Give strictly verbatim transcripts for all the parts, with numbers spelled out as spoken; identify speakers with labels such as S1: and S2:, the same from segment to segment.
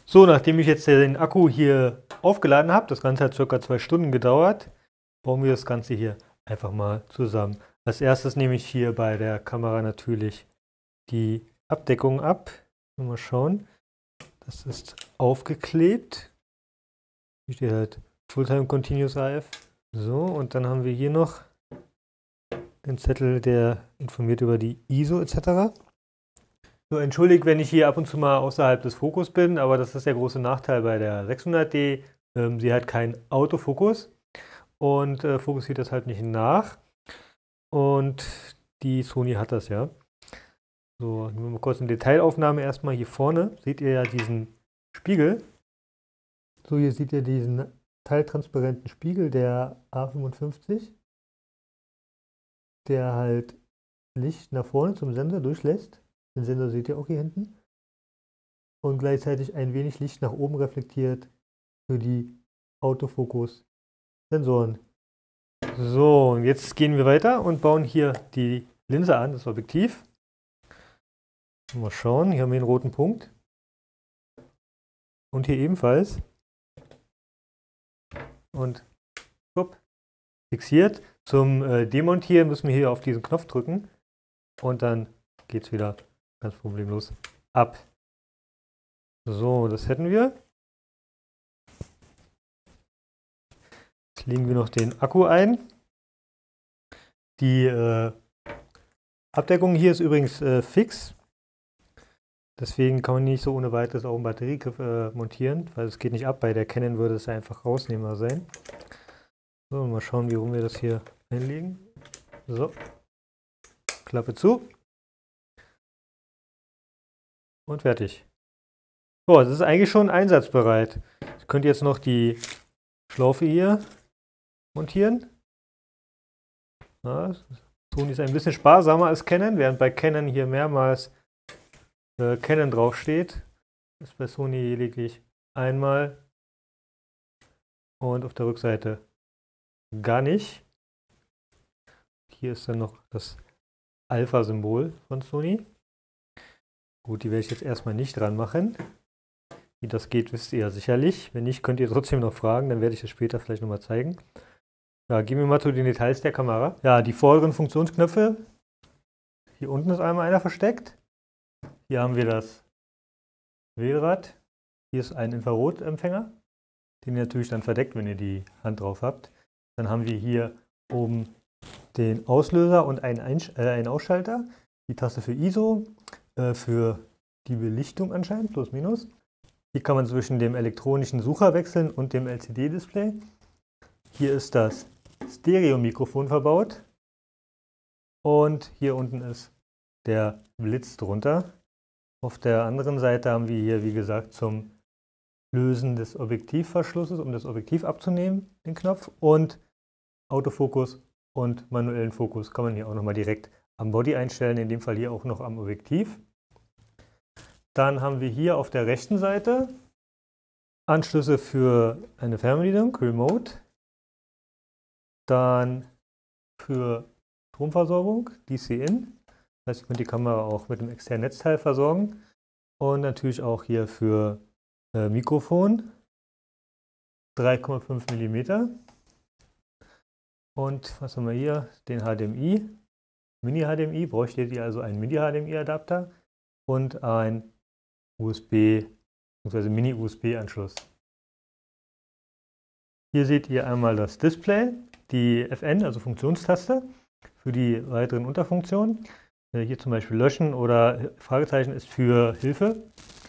S1: So, nachdem ich jetzt den Akku hier aufgeladen habe, das Ganze hat circa zwei Stunden gedauert, bauen wir das Ganze hier einfach mal zusammen. Als erstes nehme ich hier bei der Kamera natürlich die Abdeckung ab. Mal schauen. Das ist aufgeklebt. Hier steht halt Fulltime Continuous A F. So, und dann haben wir hier noch den Zettel, der informiert über die I S O et cetera. So, entschuldigt, wenn ich hier ab und zu mal außerhalb des Fokus bin, aber das ist der große Nachteil bei der sechshundert D. Ähm, sie hat keinen Autofokus und äh, fokussiert das halt nicht nach. Und die Sony hat das ja. So, nehmen wir mal kurz eine Detailaufnahme erstmal hier vorne. Seht ihr ja diesen Spiegel. So, hier seht ihr diesen teiltransparenten Spiegel der A fünfundfünfzig, der halt Licht nach vorne zum Sensor durchlässt. Den Sensor seht ihr auch hier hinten. Und gleichzeitig ein wenig Licht nach oben reflektiert für die Autofokus-Sensoren. So, und jetzt gehen wir weiter und bauen hier die Linse an, das Objektiv. Mal schauen, hier haben wir den roten Punkt. Und hier ebenfalls. Und hopp, fixiert. Zum äh, Demontieren müssen wir hier auf diesen Knopf drücken. Und dann geht es wieder ganz problemlos ab. So, das hätten wir. Jetzt legen wir noch den Akku ein. Die äh, Abdeckung hier ist übrigens äh, fix. Deswegen kann man nicht so ohne weiteres auch einen Batteriegriff äh, montieren, weil es geht nicht ab. Bei der Canon würde es einfach rausnehmbar sein. So, mal schauen, wie rum wir das hier einlegen. So, Klappe zu. Und fertig. So, das ist eigentlich schon einsatzbereit. Ich könnte jetzt noch die Schlaufe hier montieren. Ja, Sony ist ein bisschen sparsamer als Canon, während bei Canon hier mehrmals äh, Canon draufsteht. Das ist bei Sony lediglich einmal. Und auf der Rückseite gar nicht. Hier ist dann noch das Alpha-Symbol von Sony. Gut, die werde ich jetzt erstmal nicht dran machen. Wie das geht, wisst ihr ja sicherlich. Wenn nicht, könnt ihr trotzdem noch fragen, dann werde ich das später vielleicht nochmal zeigen. Ja, gehen wir mal zu den Details der Kamera. Ja, die vorderen Funktionsknöpfe. Hier unten ist einmal einer versteckt. Hier haben wir das Wählrad. Hier ist ein Infrarotempfänger, den ihr natürlich dann verdeckt, wenn ihr die Hand drauf habt. Dann haben wir hier oben den Auslöser und einen, Einsch äh, einen Ausschalter. Die Taste für I S O, äh, für die Belichtung anscheinend, plus minus. Hier kann man zwischen dem elektronischen Sucher wechseln und dem L C D-Display. Hier ist das Stereo-Mikrofon verbaut. Und hier unten ist der Blitz drunter. Auf der anderen Seite haben wir hier, wie gesagt, zum Lösen des Objektivverschlusses, um das Objektiv abzunehmen, den Knopf. Und Autofokus und manuellen Fokus kann man hier auch nochmal direkt am Body einstellen, in dem Fall hier auch noch am Objektiv. Dann haben wir hier auf der rechten Seite Anschlüsse für eine Fernbedienung, Remote. Dann für Stromversorgung, D C-In. Das heißt, ihr könnt die Kamera auch mit einem externen Netzteil versorgen. Und natürlich auch hier für äh, Mikrofon, drei Komma fünf Millimeter. Und was haben wir hier? Den H D M I. Mini-H D M I, bräuchtet ihr also einen Mini-H D M I-Adapter und ein U S B bzw. Mini-U S B-Anschluss. Hier seht ihr einmal das Display, die F N, also Funktionstaste, für die weiteren Unterfunktionen. Hier zum Beispiel Löschen oder Fragezeichen ist für Hilfe.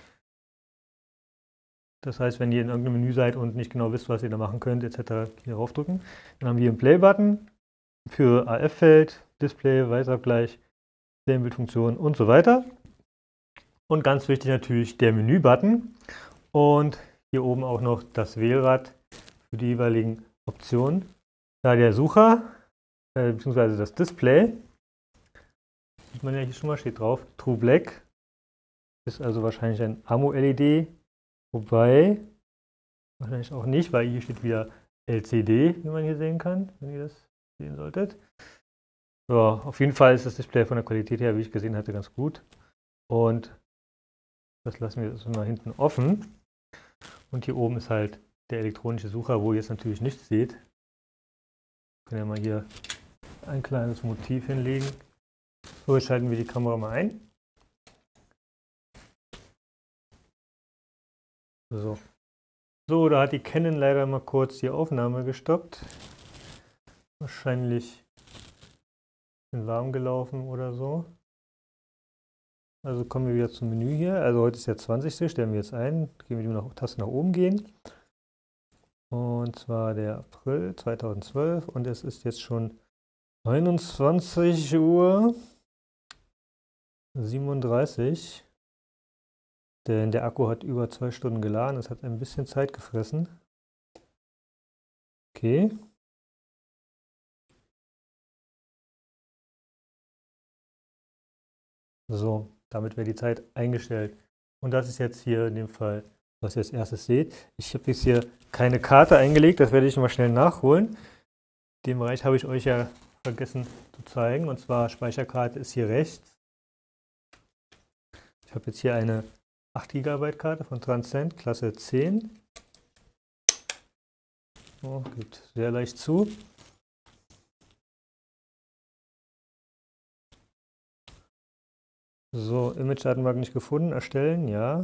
S1: Das heißt, wenn ihr in irgendeinem Menü seid und nicht genau wisst, was ihr da machen könnt, et cetera, hier raufdrücken. Dann haben wir einen Play-Button für A F-Feld, Display, Weißabgleich, Serienbildfunktion und so weiter. Und ganz wichtig natürlich der Menü-Button und hier oben auch noch das Wählrad für die jeweiligen Optionen. Da der Sucher äh, bzw. das Display, sieht man ja hier schon mal, steht drauf, True Black, ist also wahrscheinlich ein AMO-L E D, wobei, wahrscheinlich auch nicht, weil hier steht wieder L C D, wie man hier sehen kann, wenn ihr das sehen solltet. Ja, auf jeden Fall ist das Display von der Qualität her, wie ich gesehen hatte, ganz gut. Und das lassen wir jetzt mal hinten offen. Und hier oben ist halt der elektronische Sucher, wo ihr jetzt natürlich nichts seht. Wir können ja mal hier ein kleines Motiv hinlegen. So, jetzt schalten wir die Kamera mal ein. So. So, da hat die Canon leider mal kurz die Aufnahme gestoppt. Wahrscheinlich in warm gelaufen oder so. Also kommen wir wieder zum Menü hier. Also heute ist der zwanzigste Stellen wir jetzt ein. Gehen wir die noch Taste nach oben gehen. Und zwar der April zweitausendzwölf und es ist jetzt schon einundzwanzig Uhr siebenunddreißig. Denn der Akku hat über zwei Stunden geladen. Es hat ein bisschen Zeit gefressen. Okay. So, damit wäre die Zeit eingestellt. Und das ist jetzt hier in dem Fall, was ihr als erstes seht. Ich habe jetzt hier keine Karte eingelegt, das werde ich mal schnell nachholen. Den Bereich habe ich euch ja vergessen zu zeigen. Und zwar Speicherkarte ist hier rechts. Ich habe jetzt hier eine acht Gigabyte Karte von Transcend, Klasse zehn. Oh, geht sehr leicht zu. So, Image-Datenbank nicht gefunden, erstellen, ja.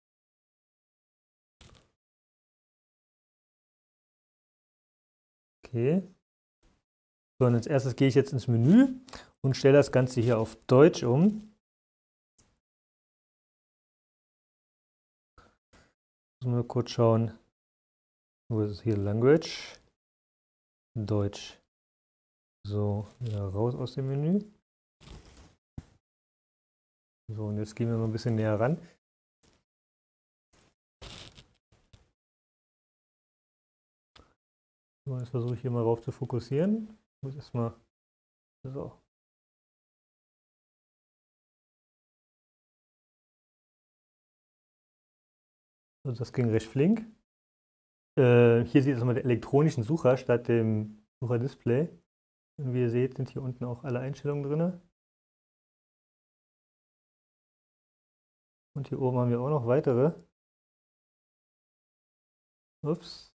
S1: Okay. So, und als erstes gehe ich jetzt ins Menü und stelle das Ganze hier auf Deutsch um. Müssen wir kurz schauen, wo ist es hier? Language, Deutsch. So, wieder raus aus dem Menü. So, und jetzt gehen wir mal ein bisschen näher ran. So, jetzt versuche ich hier mal drauf zu fokussieren. Ich muss erstmal. So. Also das ging recht flink. Äh, hier sieht es mal den elektronischen Sucher statt dem Sucherdisplay. Und wie ihr seht, sind hier unten auch alle Einstellungen drin. Und hier oben haben wir auch noch weitere. Ups.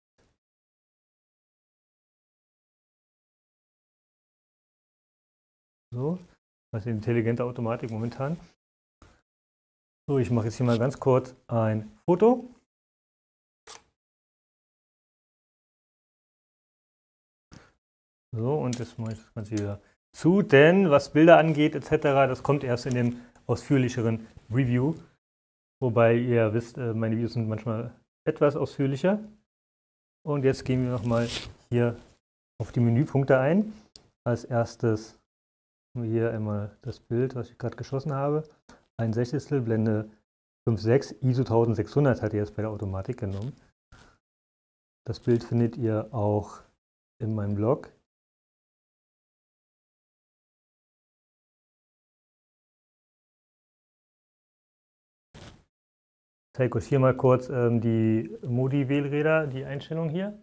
S1: So, das ist eine intelligente Automatik momentan. So, ich mache jetzt hier mal ganz kurz ein Foto. So, und jetzt mache ich das Ganze wieder zu, denn was Bilder angeht et cetera, das kommt erst in dem ausführlicheren Review. Wobei ihr wisst, meine Videos sind manchmal etwas ausführlicher. Und jetzt gehen wir nochmal hier auf die Menüpunkte ein. Als erstes haben wir hier einmal das Bild, was ich gerade geschossen habe. Ein Sechzigstel, Blende fünf Komma sechs, I S O eintausendsechshundert hat er jetzt bei der Automatik genommen. Das Bild findet ihr auch in meinem Blog. Ich zeige euch hier mal kurz ähm, die Modi-Wählräder, die Einstellung hier.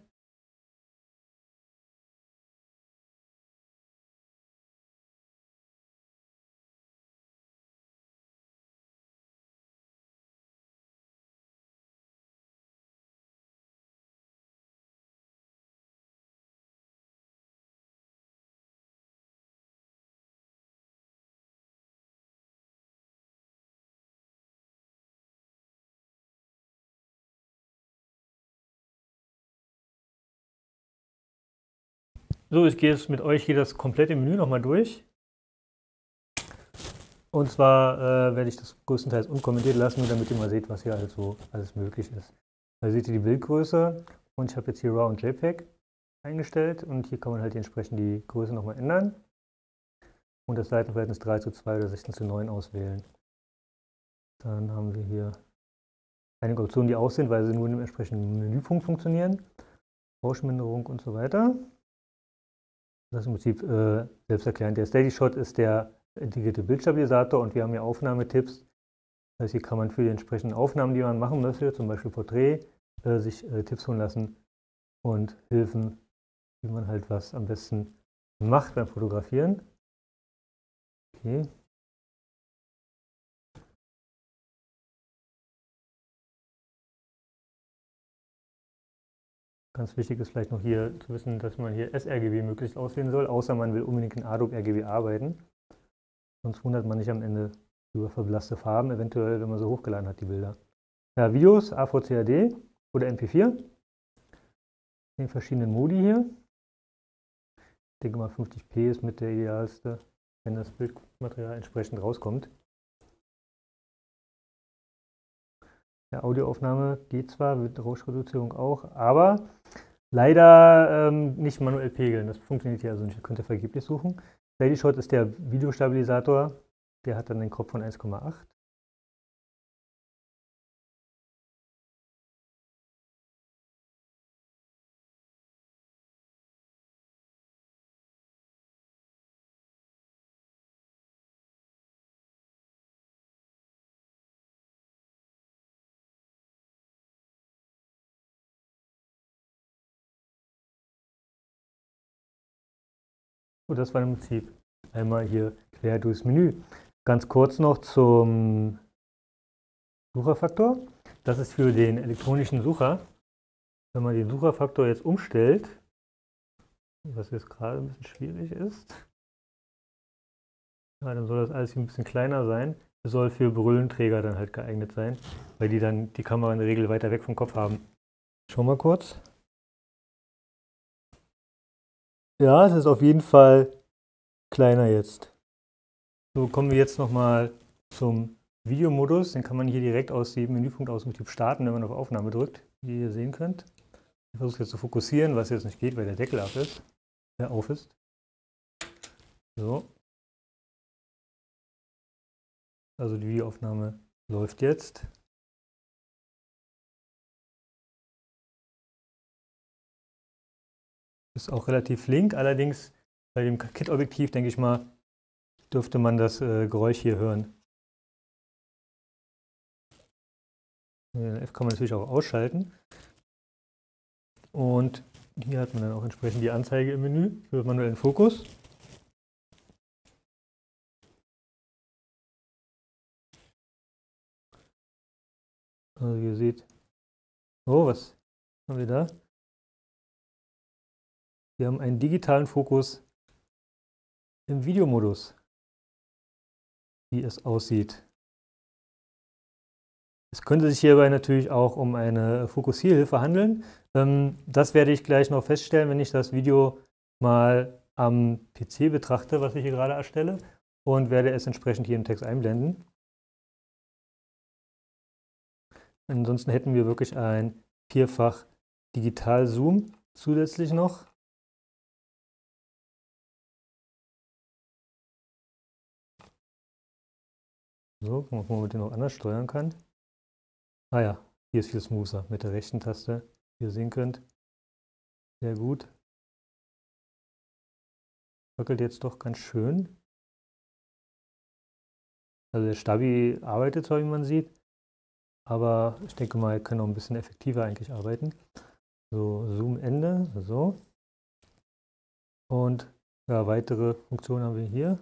S1: So, ich gehe jetzt mit euch hier das komplette Menü nochmal durch. Und zwar äh, werde ich das größtenteils unkommentiert lassen, nur damit ihr mal seht, was hier alles so alles möglich ist. Da seht ihr die Bildgröße und ich habe jetzt hier RAW und JPEG eingestellt und hier kann man halt entsprechend die Größe nochmal ändern und das Seitenverhältnis drei zu zwei oder sechzehn zu neun auswählen. Dann haben wir hier einige Optionen, die aus sind, weil sie nur in dem entsprechenden Menüpunkt funktionieren. Rauschminderung und so weiter. Das ist im Prinzip äh, selbsterklärend. Der Steady Shot ist der integrierte Bildstabilisator und wir haben hier Aufnahmetipps. Das heißt, hier kann man für die entsprechenden Aufnahmen, die man machen möchte, zum Beispiel Porträt, äh, sich äh, Tipps holen lassen und Hilfen, wie man halt was am besten macht beim Fotografieren. Okay. Ganz wichtig ist vielleicht noch hier zu wissen, dass man hier sRGB möglichst auswählen soll, außer man will unbedingt in Adobe R G B arbeiten. Sonst wundert man sich am Ende über verblasste Farben, eventuell, wenn man so hochgeladen hat, die Bilder. Ja, Videos, A V C A D oder M P vier. In verschiedenen Modi hier. Ich denke mal fünfzig p ist mit der idealste, wenn das Bildmaterial entsprechend rauskommt. Ja, Audioaufnahme geht zwar, mit Rauschreduzierung auch, aber leider ähm, nicht manuell pegeln. Das funktioniert hier also nicht. Ihr könnt ihr vergeblich suchen. Steadyshot ist der Videostabilisator. Der hat dann den Crop von eins Komma acht. Und das war im Prinzip einmal hier quer durchs Menü. Ganz kurz noch zum Sucherfaktor. Das ist für den elektronischen Sucher. Wenn man den Sucherfaktor jetzt umstellt, was jetzt gerade ein bisschen schwierig ist, ja, dann soll das alles hier ein bisschen kleiner sein. Es soll für Brillenträger dann halt geeignet sein, weil die dann die Kamera in der Regel weiter weg vom Kopf haben. Schau mal kurz. Ja, es ist auf jeden Fall kleiner jetzt. So, kommen wir jetzt nochmal zum Videomodus. Den kann man hier direkt aus dem Menüpunkt aus dem Typ starten, wenn man auf Aufnahme drückt, wie ihr sehen könnt. Ich versuche jetzt zu fokussieren, was jetzt nicht geht, weil der Deckel auf ist. Der auf ist. So. Also die Videoaufnahme läuft jetzt. Ist auch relativ flink, allerdings bei dem Kit-Objektiv, denke ich mal, dürfte man das äh, Geräusch hier hören. Den F kann man natürlich auch ausschalten. Und hier hat man dann auch entsprechend die Anzeige im Menü für manuellen Fokus. Also ihr seht, oh, was haben wir da? Wir haben einen digitalen Fokus im Videomodus, wie es aussieht. Es könnte sich hierbei natürlich auch um eine Fokussierhilfe handeln. Das werde ich gleich noch feststellen, wenn ich das Video mal am P C betrachte, was ich hier gerade erstelle, und werde es entsprechend hier im Text einblenden. Ansonsten hätten wir wirklich ein vierfach Digital-Zoom zusätzlich noch. So, gucken wir mal, ob man den noch anders steuern kann. Ah ja, hier ist viel smoother mit der rechten Taste, wie ihr sehen könnt. Sehr gut. Wackelt jetzt doch ganz schön. Also der Stabi arbeitet zwar, wie man sieht, aber ich denke mal, er kann auch ein bisschen effektiver eigentlich arbeiten. So, Zoom-Ende, so. Und ja, weitere Funktionen haben wir hier.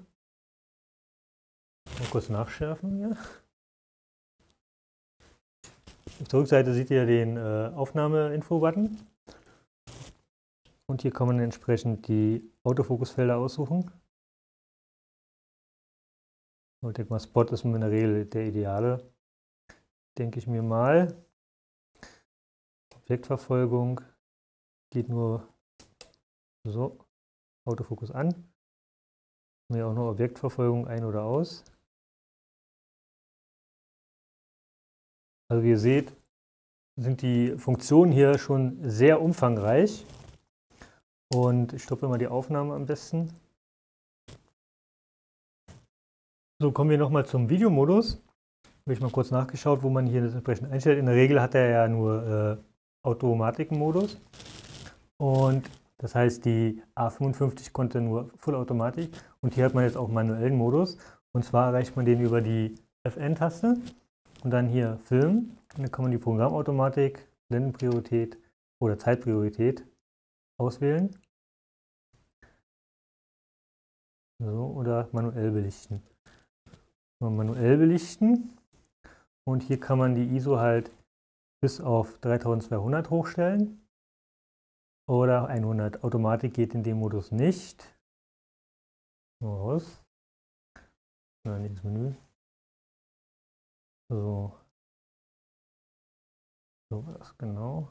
S1: Mal kurz nachschärfen hier. Auf der Rückseite seht ihr den äh, Aufnahme-Info-Button. Und hier kann man entsprechend die Autofokusfelder aussuchen. Ich denke mal, Spot ist in der Regel der ideale, denke ich mir mal. Objektverfolgung geht nur so, Autofokus an. Haben wir auch noch Objektverfolgung ein oder aus. Also wie ihr seht, sind die Funktionen hier schon sehr umfangreich. Und ich stoppe mal die Aufnahme am besten. So, kommen wir nochmal zum Videomodus. Habe ich mal kurz nachgeschaut, wo man hier das entsprechend einstellt. In der Regel hat er ja nur äh, Automatikenmodus. Und das heißt, die A fünfundfünfzig konnte nur Vollautomatik. Und hier hat man jetzt auch manuellen Modus. Und zwar erreicht man den über die F N-Taste. Und dann hier Film. Und dann kann man die Programmautomatik, Blendenpriorität oder Zeitpriorität auswählen. So, oder manuell belichten. Manuell belichten. Und hier kann man die I S O halt bis auf dreitausendzweihundert hochstellen. oder hundert. Automatik geht in dem Modus nicht. Raus. Nein, nicht das Menü. So. So war das genau.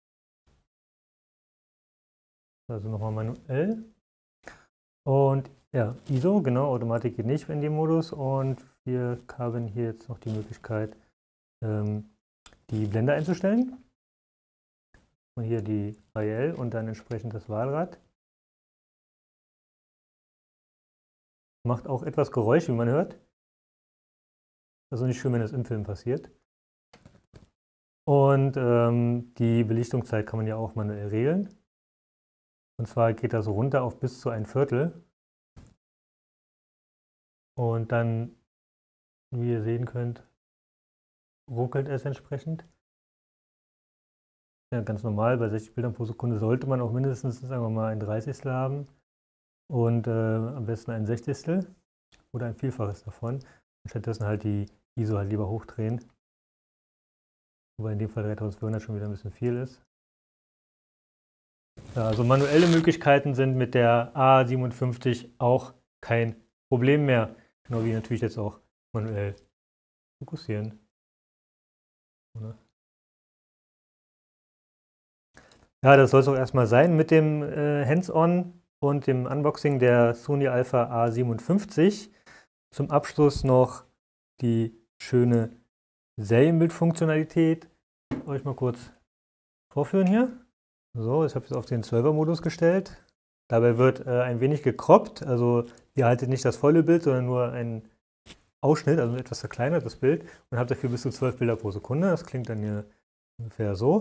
S1: Also nochmal manuell. Und ja, I S O, genau, Automatik geht nicht in dem Modus. Und wir haben hier jetzt noch die Möglichkeit, ähm, die Blende einzustellen. Und hier die I L und dann entsprechend das Wahlrad. Macht auch etwas Geräusch, wie man hört. Also nicht schön, wenn das im Film passiert. Und ähm, die Belichtungszeit kann man ja auch manuell regeln. Und zwar geht das runter auf bis zu ein Viertel. Und dann, wie ihr sehen könnt, ruckelt es entsprechend. Ja, ganz normal, bei sechzig Bildern pro Sekunde sollte man auch mindestens, sagen wir mal, ein Dreißigstel haben. Und äh, am besten ein Sechzigstel oder ein Vielfaches davon. Und stattdessen halt die I S O halt lieber hochdrehen. Wobei in dem Fall dreitausendvierhundert schon wieder ein bisschen viel ist. Ja, also manuelle Möglichkeiten sind mit der A siebenundfünfzig auch kein Problem mehr. Genau wie natürlich jetzt auch manuell fokussieren. Oder? Ja, das soll es auch erstmal sein mit dem äh, Hands-on und dem Unboxing der Sony Alpha A siebenundfünfzig. Zum Abschluss noch die schöne Serienbildfunktionalität. Euch mal kurz vorführen hier. So, ich habe es auf den zwölfer Modus gestellt. Dabei wird äh, ein wenig gekroppt, also ihr haltet nicht das volle Bild, sondern nur einen Ausschnitt, also ein etwas verkleinertes Bild und habt dafür bis zu zwölf Bilder pro Sekunde. Das klingt dann hier ungefähr so.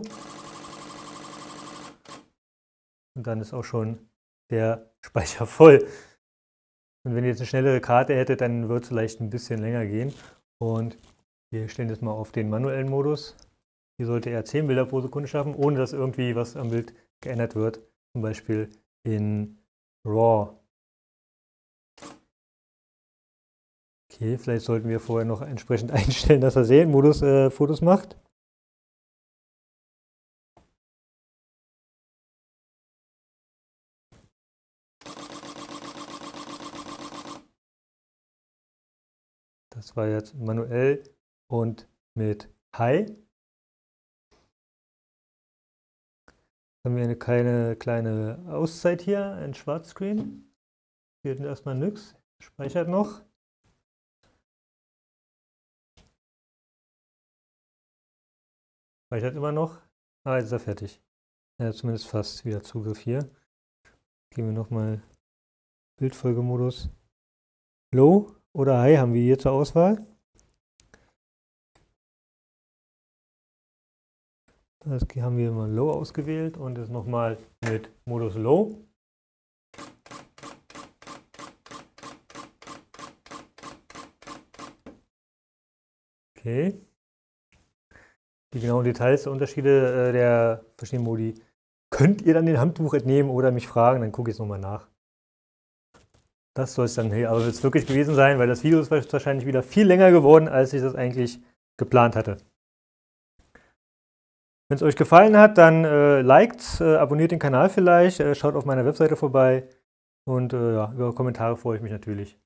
S1: Und dann ist auch schon der Speicher voll. Und wenn ihr jetzt eine schnellere Karte hättet, dann wird es vielleicht ein bisschen länger gehen. Und wir stellen jetzt mal auf den manuellen Modus. Hier sollte er zehn Bilder pro Sekunde schaffen, ohne dass irgendwie was am Bild geändert wird. Zum Beispiel in RAW. Okay, vielleicht sollten wir vorher noch entsprechend einstellen, dass er Serienmodus äh, Fotos macht. Das war jetzt manuell und mit High. Haben wir eine kleine, kleine Auszeit hier, ein Schwarzscreen. Hier erstmal nichts, speichert noch. Speichert immer noch. Ah, jetzt ist er fertig. Er hat zumindest fast wieder Zugriff hier. Gehen wir nochmal Bildfolgemodus. Low oder High haben wir hier zur Auswahl. Das haben wir mal Low ausgewählt und jetzt nochmal mit Modus Low. Okay. Die genauen Details, der Unterschiede äh, der verschiedenen Modi könnt ihr dann den Handbuch entnehmen oder mich fragen, dann gucke ich es nochmal nach. Das soll es dann hier aber jetzt wirklich gewesen sein, weil das Video ist wahrscheinlich wieder viel länger geworden, als ich das eigentlich geplant hatte. Wenn es euch gefallen hat, dann äh, liked, äh, abonniert den Kanal vielleicht, äh, schaut auf meiner Webseite vorbei und äh, ja, über Kommentare freue ich mich natürlich.